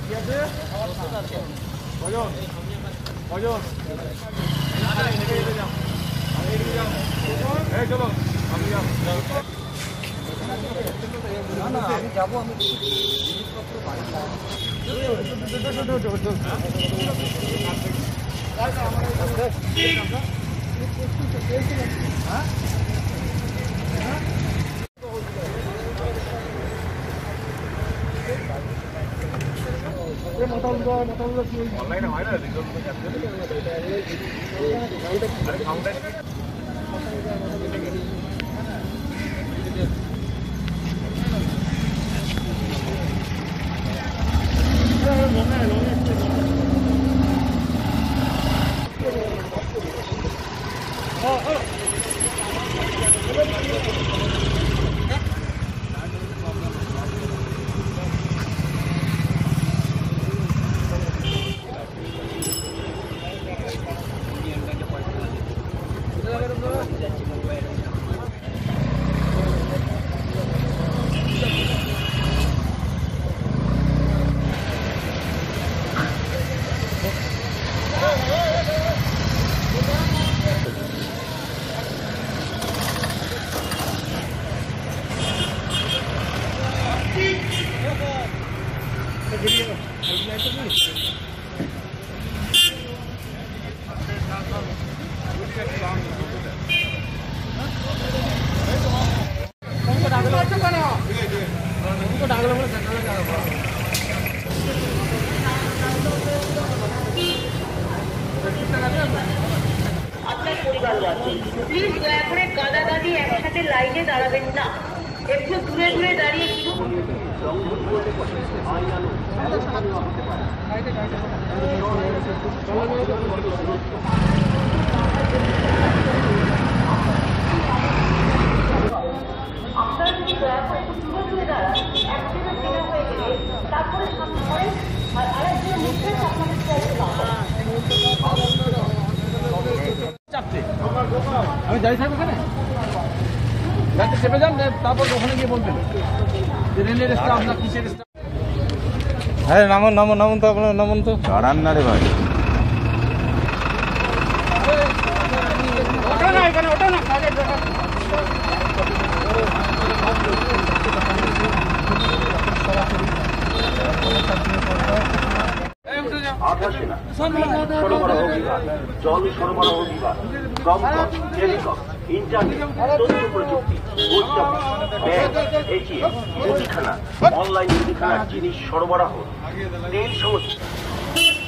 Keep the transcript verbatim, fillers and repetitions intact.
যাবো আমি জিনিসপত্র অনলাইনে হয় না প্লিজ দয়া করে গাদাগাদি একসাথে লাইনে দাঁড়াবেন না, একটু দূরে দূরে দাঁড়িয়ে আপনারা যদি দয়া করে একটু দূরে দূরে দাঁড়ান, একজনের চেনা হয়ে গেলে তারপরে সামনে করেন আর আরেকজনের মুখে আপনাদের চাইতে পাবো। আমি যাই থাকবো এখানে গাড়িতে চেপে যান, তারপর ওখানে গিয়ে বলবেন যে রেলের স্টাফ না কিসের স্টাফ। হ্যাঁ নামুন নামুন নামুন তো আপনার নামুন তো চড়ান না রে ভাই। ওটা না এখানে ওটা না সরবরাহ বিভাগ, জল সরবরাহ বিভাগ, দমকল, টেলিকম, ইন্টারনেট, তথ্য প্রযুক্তি, পোস্ট অফিস, ব্যাংক, এটিএম, মুদিখানা, অনলাইন মুদিখানার জিনিস সরবরাহ, তেল সমস্যা।